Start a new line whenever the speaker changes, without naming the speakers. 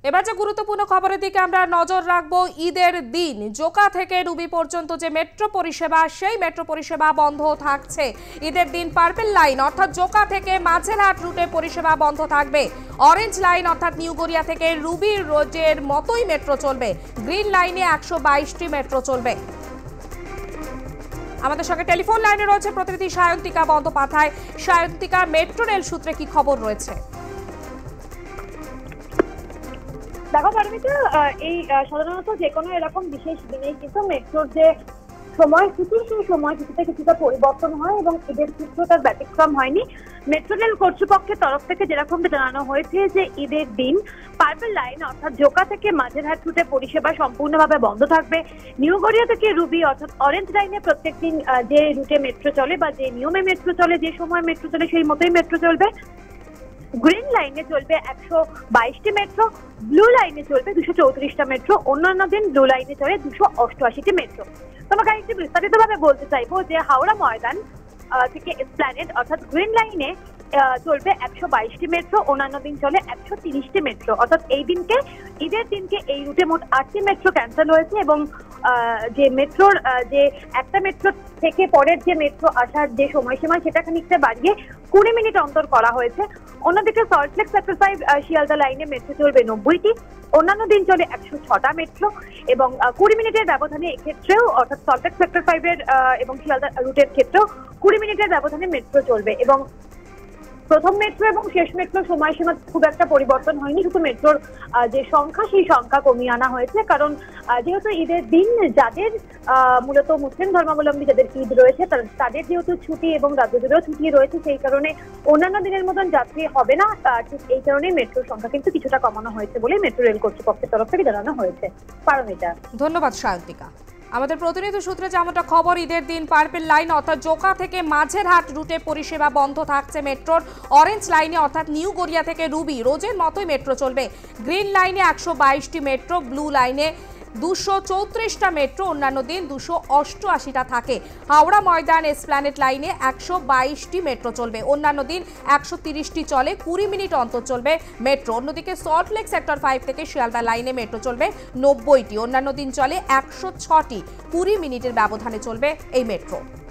এবার যে গুরুত্বপূর্ণ খবরের দিকে আমরা নজর রাখবো। ঈদের দিন জোকা থেকে রুবি পর্যন্ত যে মেট্রো পরিষেবা, সেই মেট্রো পরিষেবা বন্ধ থাকছে। ঈদের দিন পার্পল লাইন অর্থাৎ জোকা থেকে মাঝেরহাট রুটে পরিষেবা বন্ধ থাকবে। অরেঞ্জ লাইন অর্থাৎ নিউ গড়িয়া থেকে রুবি রোডের মতোই মেট্রো চলবে। গ্রিন লাইনে 122টি মেট্রো চলবে। আমাদের সঙ্গে টেলিফোন লাইনে রয়েছে প্রতিনিধি সায়ন্তিকা বন্দ্যোপাধ্যায়। সায়ন্তিকা, মেট্রো রেল সূত্রে কি খবর রয়েছে?
দেখো পারমিতা, এই সাধারণত যে কোনো এরকম বিশেষ দিনে কিন্তু মেট্রোর যে সময়সূচি, সেই সময়সূচিতে কিছুটা পরিবর্তন হয় এবং ঈদের ক্ষেত্রেও তার ব্যতিক্রম হয়নি। মেট্রো রেল কর্তৃপক্ষের তরফ থেকে যেরকমটা জানানো হয়েছে যে ঈদের দিন পার্পল লাইন অর্থাৎ জোকা থেকে মাঝেরহাট রুটে পরিষেবা সম্পূর্ণভাবে বন্ধ থাকবে। নিউ গড়িয়া থেকে রুবি অর্থাৎ অরেঞ্জ লাইনে প্রত্যেকদিন যে রুটে মেট্রো চলে বা যে নিয়মে মেট্রো চলে, যে সময় মেট্রো চলে সেই মতোই মেট্রো চলবে। গ্রিন লাইনে চলবে 122টি মেট্রো, ব্লু লাইনে চলবে 234টা মেট্রো, অন্যান্য দিন ব্লু লাইনে চলে 288টি মেট্রো। তোমাকে একটু বিস্তারিতভাবে বলতে চাইবো যে হাওড়া ময়দান থেকে এসপ্ল্যানেড অর্থাৎ গ্রিন লাইনে চলবে 122টি মেট্রো, অন্যান্য দিন চলে 130টি মেট্রো। অর্থাৎ এই দিনকে, ঈদের দিনকে এই রুটে মোট 8টি মেট্রো ক্যান্সেল হয়েছে এবং যে মেট্রোর যে একটা মেট্রো থেকে পরের যে মেট্রো আসার যে সময়সীমা সেটা খানিকটা বাড়িয়ে 20 মিনিট অন্তর করা হয়েছে। অন্যদিকে সল্টলেক সেক্টর 5 শিয়ালদা লাইনে মেট্রো চলবে 90টি, অন্যান্য দিন চলে 106টা মেট্রো এবং 20 মিনিটের ব্যবধানে এক্ষেত্রেও অর্থাৎ সল্টলেক সেক্টর 5 এর এবং শিয়ালদা রুটের ক্ষেত্রেও 20 মিনিটের ব্যবধানে মেট্রো চলবে। এবং প্রথম মেট্রো এবং শেষ মেট্রোর সময়সীমা খুব একটা পরিবর্তন হয়নি, শুধু মেট্রোর যে সংখ্যা সেই সংখ্যা কমিয়ে আনা হয়েছে। কারণ যেহেতু ঈদের দিন যাদের মূলত মুসলিম ধর্মাবলম্বী যাদের ঈদ রয়েছে তাদের যেহেতু ছুটি এবং রাজ্য জুড়েও ছুটি রয়েছে, সেই কারণে অন্যান্য দিনের মতন যাত্রী হবে না। ঠিক এই কারণেই মেট্রোর সংখ্যা কিন্তু কিছুটা কমানো হয়েছে বলে মেট্রো রেল কর্তৃপক্ষের তরফ থেকে জানানো হয়েছে। পারমিতা,
ধন্যবাদ সায়ন্তিকা। আমাদের প্রতিনিধি সূত্রে যেমনটা খবর, ঈদের দিন পার্পল লাইন অর্থাৎ জোকা থেকে মাঝেরহাট রুটে পরিষেবা বন্ধ থাকছে মেট্রোর। অরেঞ্জ লাইনে অর্থাৎ নিউ গড়িয়া থেকে রুবি রোজের মতোই মেট্রো চলবে। গ্রিন লাইনে 122টি মেট্রো, ব্লু লাইনে 234টা মেট্রো, অন্যান্য দিন 288টা থাকে। হাওড়া ময়দান এসপ্ল্যানেড লাইনে 122টি মেট্রো চলবে, অন্যান্য দিন 130টি চলে, 20 মিনিট অন্তর চলবে মেট্রো। অন্যদিকে সল্টলেক সেক্টর 5 থেকে শিয়ালদা লাইনে মেট্রো চলবে 90টি, অন্যান্য দিন চলে 106টি, 20 মিনিটের ব্যবধানে চলবে এই মেট্রো।